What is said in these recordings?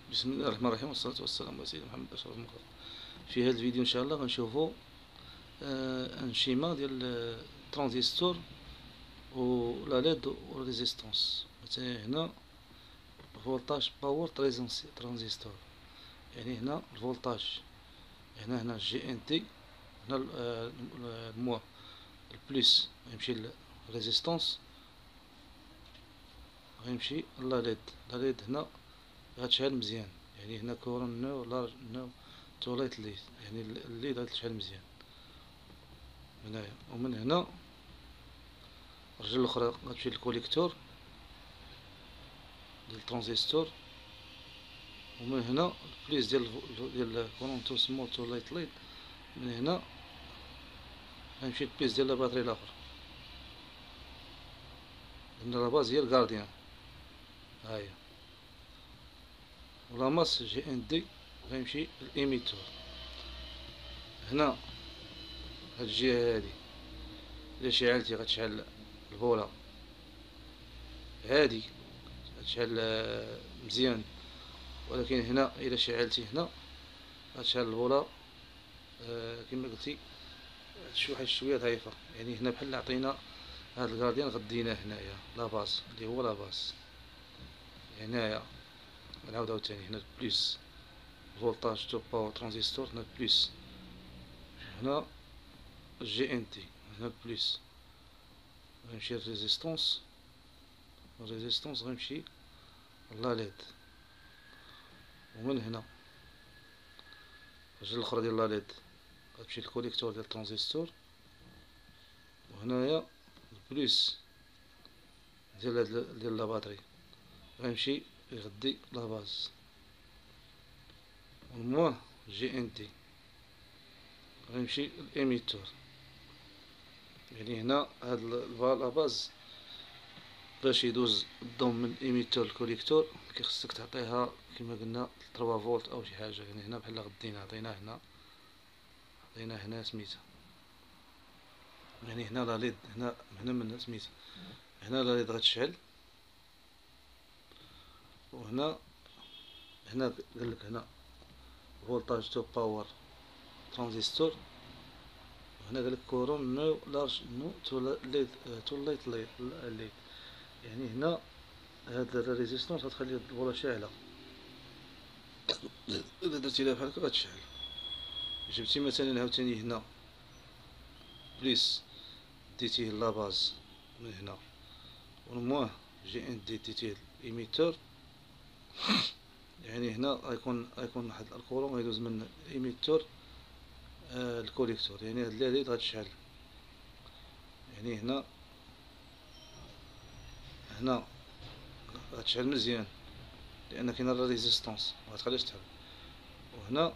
بسم الله الرحمن الرحيم، والصلاة والسلام على سيدنا محمد أشرف المخلوقين. في هذا الفيديو إن شاء الله غنشوفو ان شيما ديال الترانزستور و لا ليد و ريزيستونس. مثلا هنا فولتاج باور ترانزستور، يعني هنا الفولتاج، هنا جي ان تي، هنا الموا البليس غيمشي للريزيستونس، غيمشي لا ليد هنا غتشعل مزيان، يعني هنا كورون نو لارج نو تولايت ليد، يعني الليد غتشعل مزيان هنايا. ومن هنا الرجل الاخرى غتمشي للكوليكتور ديال الترانزستور، ومن هنا البليس ديال كورون تو سمول تولايت ليد. من هنا غيمشي البليس ديال الباتري الاخر، هنا لاباز هي الكارديان هاهي، ولا ماس جي ان دي غيمشي للإيميتور. هنا هاد الجهة هادي إلا شعلتي غتشعل البولا هادي، غتشعل مزيان، ولكن هنا إلا شعلتي هنا غتشعل البولا كما قلتي واحد شوية ضعيفة. يعني هنا بحال عطينا هاد الكارديان غديناه هنايا لاباز اللي هو لاباز هنايا. نعاود عاوتاني هنا البليس فولتاج تو باور ترانزستور، هنا البليس، هنا جي ان تي، هنا البليس غيمشي للريزيستونس، الريزيستونس غيمشي لا ليد. ومن هنا الجهة الاخرى ديال لا ليد غتمشي للكوليكتور ديال الترانزستور، وهنايا البليس ديال لا باتري غيمشي يغدي لاباز، والمواه جي ان تي غيمشي للإيميتور. يعني هنا هاد لاباز باش يدوز الضوء من الإيميتور للكوليكتور كيخصك تعطيها كما قلنا 3 فولت او شي حاجه. يعني هنا بحال غدينا عطينا هنا سميتها، يعني هنا لا ليد، هنا من سميتها، هنا لا ليد غتشعل، وهنا قالك هنا فولتاج تو باور ترانزستور، وهنا قالك كورون نو لارج نو تو لايت ليد. يعني هنا هاد الريزيستونس غتخلي البولا شاعله، اذا درتي لها بحال هكا غتشعل. جبتي مثلا عاوتاني هنا بليس ديتيه لاباز من هنا، والمواه جي ان دي ديتيه الايميتور، يعني هنا غيكون واحد الكورون غيدوز من الايميتور الكوليكتور. يعني هاد الليد غتشعل، يعني هنا غتشعل مزيان لان كاينه لا ريزيستونس مغتخليهاش تحل. وهنا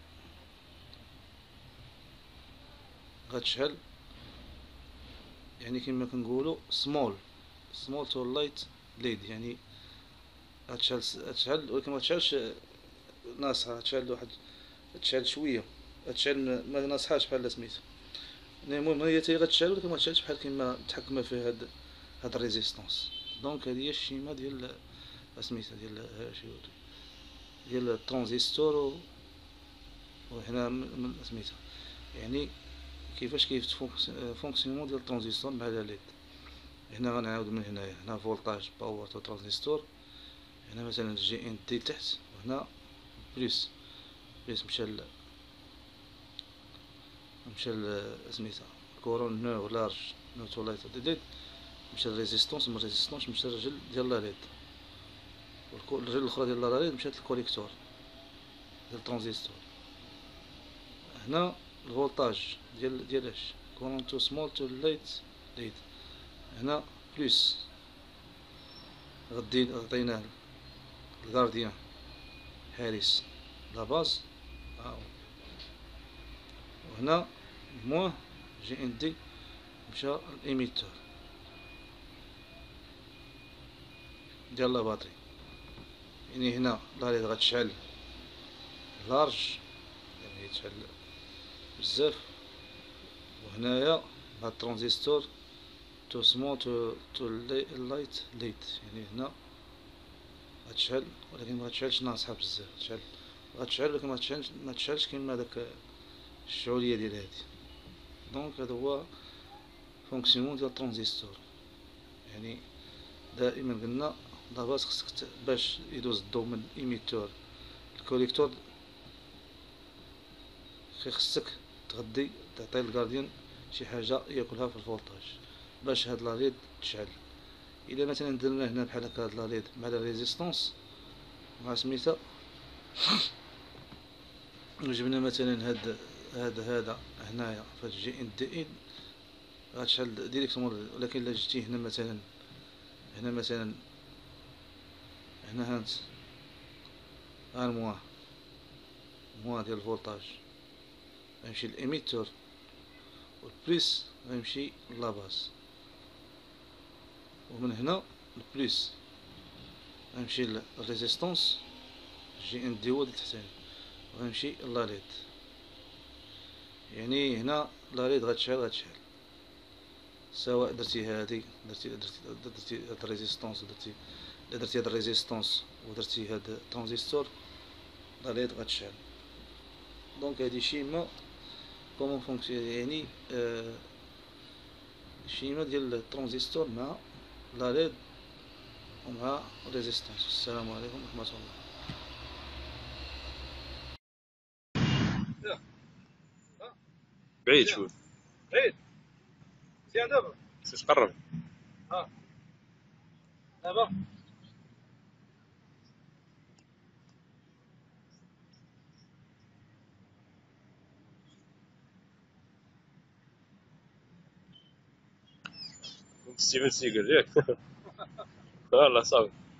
غتشعل، يعني كما كنقولوا سمول تو لايت ليد، يعني غتشعل ولكن مغتشعلش ناصحة، غتشعل شويه، غتشعل ما ناصحاش بحال سميتو. المهم هي حتى هي غتشعل ولكن مغتشعلش بحال كيما متحكمه في هاد الريزيستونس. دونك هادي هي الشيما ديال سميتها ديال الترانزستور. وهنا من سميتها يعني كيفاش فونكسيونمون ديال الترانزستور مع لا ليد. هنا غنعاود من هنا فولتاج باور تو ترانزستور، هنا مثلا جي ان دي تحت، وهنا بليس مشى سميتها كورون نو لارج نو تو لايت ليد، مشى الريزيستونس، من الريزيستونس مشى الرجل ديال لا ليد، والرجل الاخرى ديال لا ليد مشات للكوليكتور ديال الترانزستور. هنا الفولتاج ديال اش كورون تو سمول تو لايت ليد، هنا بليس غطيناه الغارديان هاريس لاباز، وهنا مواه جي ان دي مشى الايميتور ديال لا باتري. يعني هنا لا ليد غتشعل لارج، يعني تشعل بزاف، وهنايا هاد الترانزستور تو سمول تو لايت ليد، يعني هنا غتشعل، ولكن مغتشعلش ناصحة بزاف، غتشعل ولكن متشعلش كيما داك الشعولية ديال هادي. دونك هذا هو فونكسيون ديال الترانزستور. يعني دائما قلنا لاباز خصك باش يدوز الضوء من الايميتور للكوليكتور خصك تغدي تعطي للغارديان شي حاجة ياكلها في الفولتاج باش هاد لاليد تشعل. الا مثلا درنا هنا بحال هكا هاد لاليد مع لا ريزيستونس مع سميتها، وجبنا مثلا هذا هنايا فهاد جي ان دي ان غتشعل ديريكتومون. ولكن الا جيتي هنا مثلا هنا هانت موان ديال الفولتاج غيمشي للإيميتور، والبليس غيمشي لاباز، ومن هنا البليس غيمشي للريزيستونس جي ان دي هو تحتاني وغيمشي لاليد. يعني هنا لاليد غتشعل سواء درتي هادي درتي هاد الريزيستونس درتي هاد الريزيستونس ودرتي هاد الترانزستور لاليد غتشعل. دونك هادي شيما كومون فونكسيون، يعني شيما ديال الترانزستور مع لاليد ومع ريزيستونس. السلام عليكم ورحمة الله. بعيد شوي. بعيد مزيان دابا. خصك تقرب. دابا 7 سيكل ياك. والله صافي.